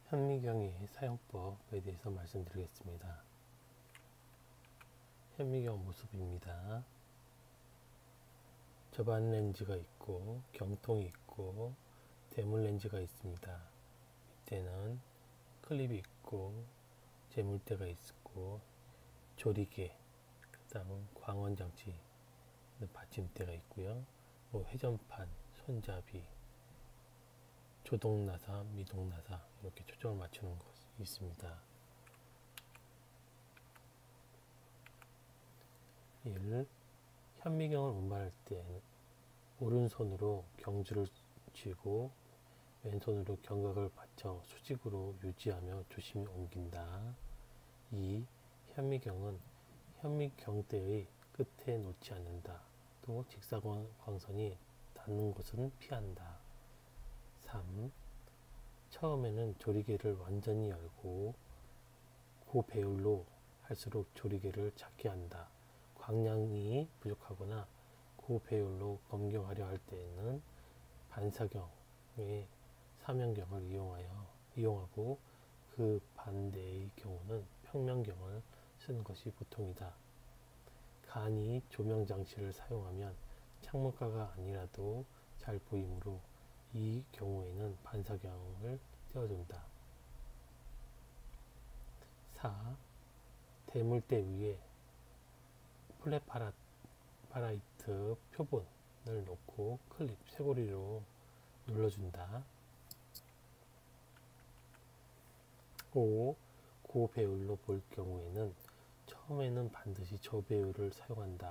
현미경의 사용법에 대해서 말씀드리겠습니다. 현미경 모습입니다. 저반 렌즈가 있고 경통이 있고 대물 렌즈가 있습니다. 밑에는 클립이 있고 재물대가 있고 조리개, 그다음 광원장치 받침대가 있고요. 회전판, 손잡이, 조동나사, 미동나사 이렇게 초점을 맞추는 것이 있습니다. 1. 현미경을 운반할 때는 오른손으로 경주를 쥐고 왼손으로 경각을 받쳐 수직으로 유지하며 조심히 옮긴다. 2. 현미경은 현미경대의 끝에 놓지 않는다. 또 직사광선이 닿는 곳은 피한다. 3. 처음에는 조리개를 완전히 열고 고배율로 할수록 조리개를 작게 한다. 광량이 부족하거나 고배율로 검경하려 할 때에는 반사경의 사면경을 이용하고 그 반대의 경우는 평면경을 쓰는 것이 보통이다. 간이 조명장치를 사용하면 창문가가 아니라도 잘 보이므로 이 경우에는 반사경을 띄워준다. 4. 대물대 위에 플랫파라이트 표본을 놓고 클립, 쇠고리로 눌러준다. 5. 고배율로 볼 경우에는 처음에는 반드시 저배율을 사용한다.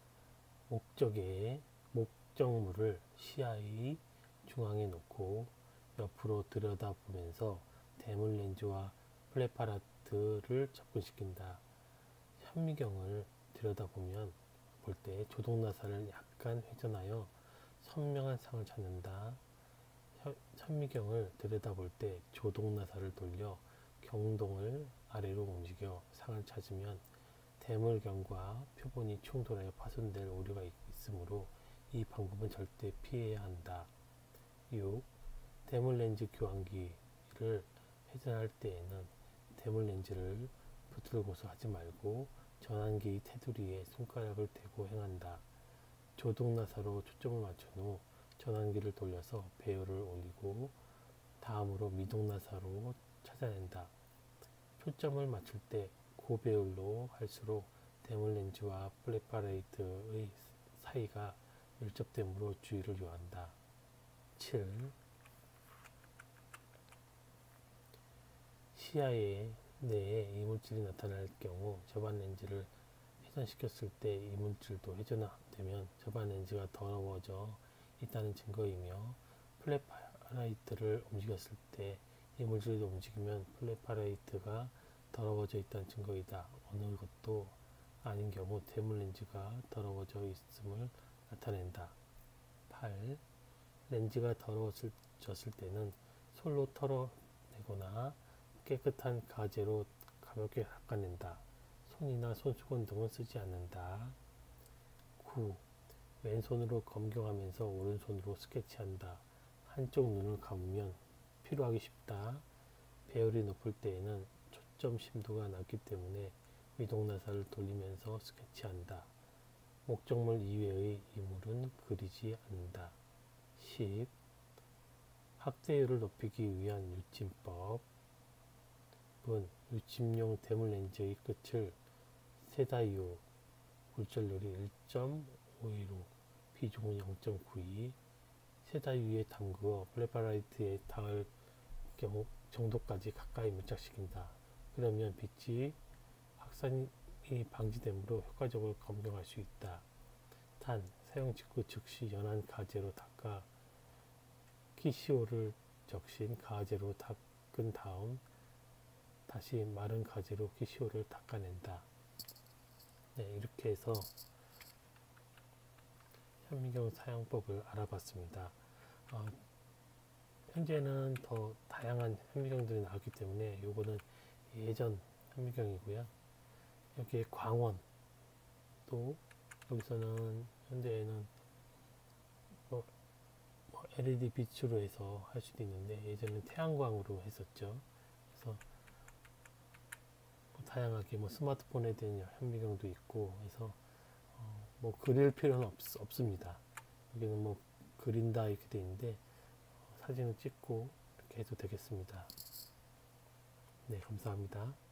목적물을 시야의 중앙에 놓고 옆으로 들여다보면서 대물 렌즈와 플랫파라이트를 접근시킨다. 현미경을 들여다보면 볼 때 조동나사를 약간 회전하여 선명한 상을 찾는다. 현미경을 들여다볼 때 조동나사를 돌려 경동을 아래로 움직여 상을 찾으면 대물경과 표본이 충돌하여 파손될 우려가 있으므로 이 방법은 절대 피해야 한다. 6. 대물렌즈 교환기를 회전할 때에는 대물렌즈를 붙들고서 하지 말고 전환기의 테두리에 손가락을 대고 행한다. 조동나사로 초점을 맞춘 후 전환기를 돌려서 배율을 올리고 다음으로 미동나사로 찾아낸다. 초점을 맞출 때 고배율로 할수록 대물렌즈와 플랫파라이트의 사이가 밀접되므로 주의를 요한다. 7. 시야에 내에 이물질이 나타날 경우 저반 렌즈를 회전시켰을 때 이물질도 회전되면 저반 렌즈가 더러워져 있다는 증거이며 플랫파라이트를 움직였을 때 이물질도 움직이면 플랫파라이트가 더러워져 있다는 증거이다. 어느 것도 아닌 경우 대물 렌즈가 더러워져 있음을 나타낸다. 8. 렌즈가 더러워졌을 때는 솔로 털어내거나 깨끗한 가제로 가볍게 닦아낸다. 손이나 손수건 등은 쓰지 않는다. 9. 왼손으로 검경하면서 오른손으로 스케치한다. 한쪽 눈을 감으면 피로하기 쉽다. 배열이 높을 때에는 초점 심도가 낮기 때문에 미동나사를 돌리면서 스케치한다. 목적물 이외의 이물은 그리지 않는다. 10. 확대율을 높이기 위한 유침법 유침용 대물 렌즈의 끝을 세다이오 굴절률이 1.515, 비중은 0.92, 세다이오에 담그어 플랫파라이트에 닿을 경우 정도까지 가까이 밀착시킨다. 그러면 빛이 확산이 방지되므로 효과적으로 검경할 수 있다. 단, 사용 직후 즉시 연한 가제로 닦아 키시오를 적신 가제로 닦은 다음 다시 마른 가제로 키시오를 닦아낸다. 네, 이렇게 해서 현미경 사용법을 알아봤습니다. 현재는 더 다양한 현미경들이 나왔기 때문에 요거는 예전 현미경이고요. 여기에 광원 또 여기서는 현재에는 LED 빛으로 해서 할 수도 있는데 예전에는 태양광으로 했었죠. 그래서 뭐 다양하게 뭐 스마트폰에 대한 현미경도 있고 해서 뭐 그릴 필요는 없습니다. 여기는 뭐 그린다 이렇게 돼 있는데 사진을 찍고 이렇게 해도 되겠습니다. 네, 감사합니다.